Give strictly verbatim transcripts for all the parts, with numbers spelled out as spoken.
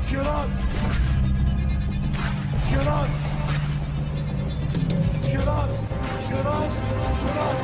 شيراز شيراز شيراز شيراز شيراز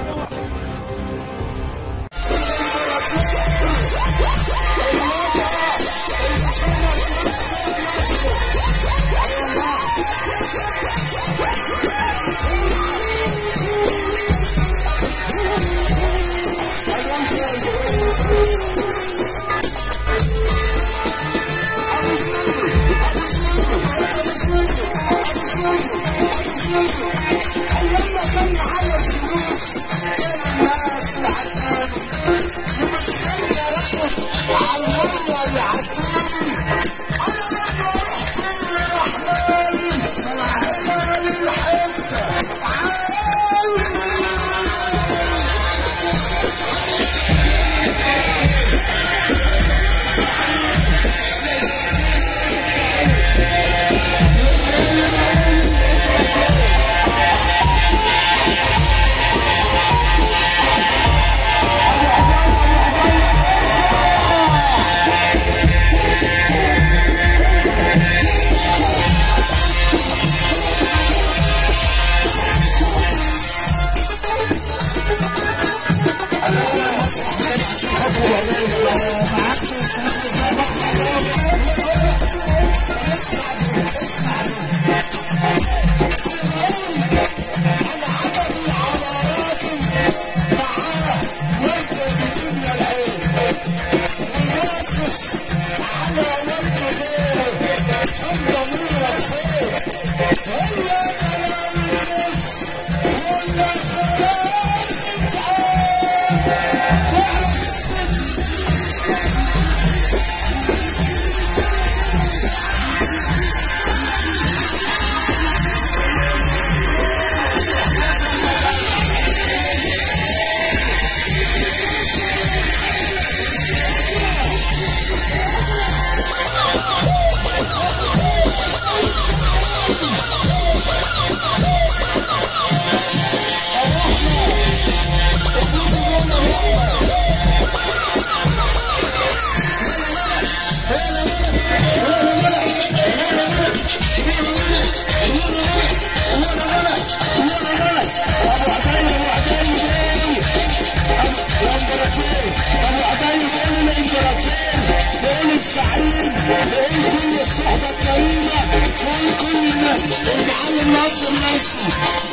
السعيد لكل الصحبة الكريمة ولكل المعلم ناصر ناصر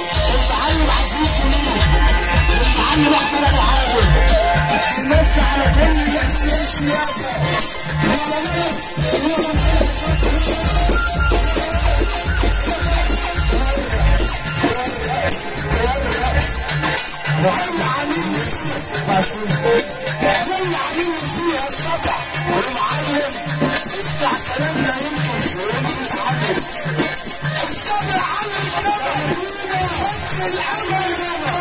المعلم عزيز منير المعلم احمد ابو عادل الناس على كل الاسئله السياسه وكل عميل كل عميل فيها السبع والمعلم اسمع كلامنا يمكن ويمكن يتعلم السبع على الجبل حط العمل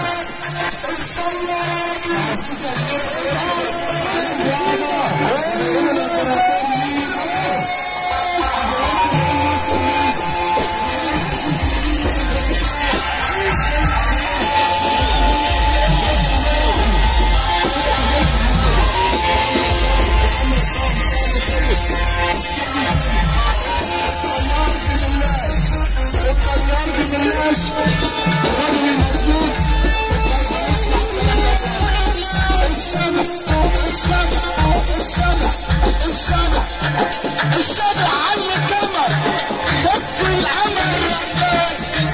السبع على القمر خدت العمل ربان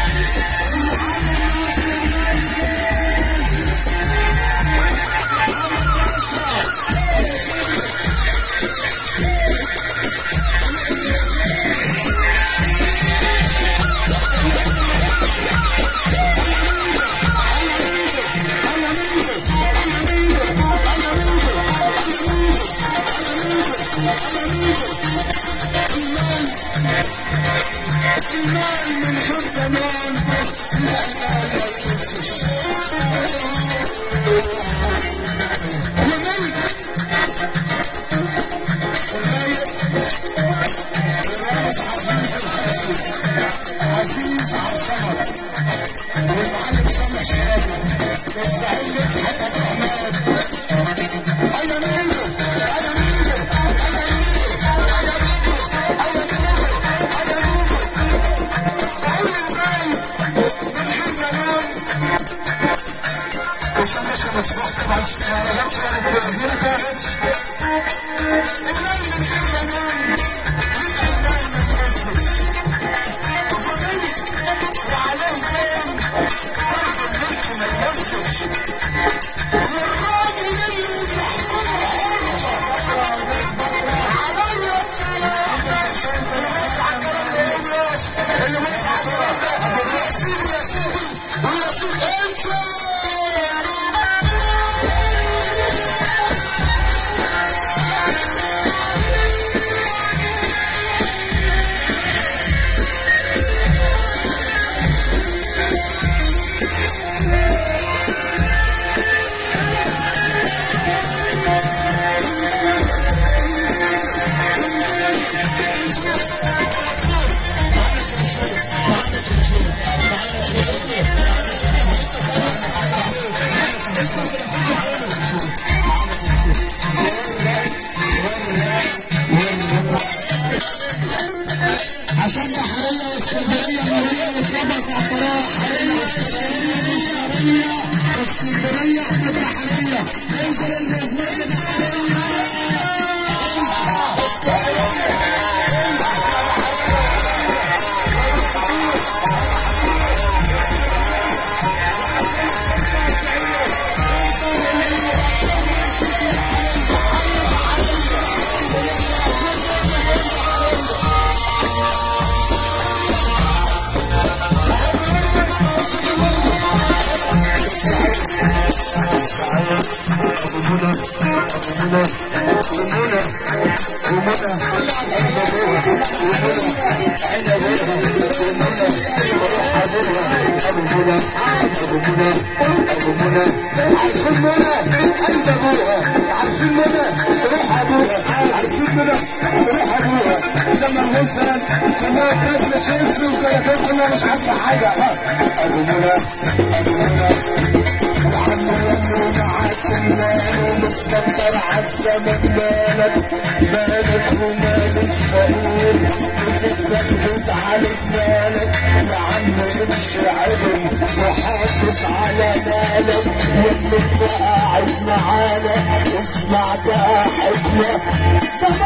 I'm عشان مش مسموح طبعا ما جاتش ولا ما كانتش المال من غير امان والامال ما تنسش وفضلت وعليه كان برضه الملك ما يمسش والراجل اللي بيحكم عليا الكلام اللي مش عاجبك يا سيدي يا سيدي ويا سيدي انت عشان بحرية واسكندرية مرية واتلبس على الطريق حرية واسكندرية مش قرية اسكندرية احمد بحرية انزل المزمار اسكندرية عارفين منى قلب ابوها عارفين منى روح ابوها عارفين منى روح ابوها زمن مثلا كما طفل شمس وكانت طفله مش عارفه حاجه ابو منى ابو منى وعمو يمو معاك المال ومستكتر عالزمن مالك مالك ومال الفقير بتتبخت على مالك يا عم امشي عدل وحافظ على مالك وابن انت قاعد معانا اسمع بقى حكمه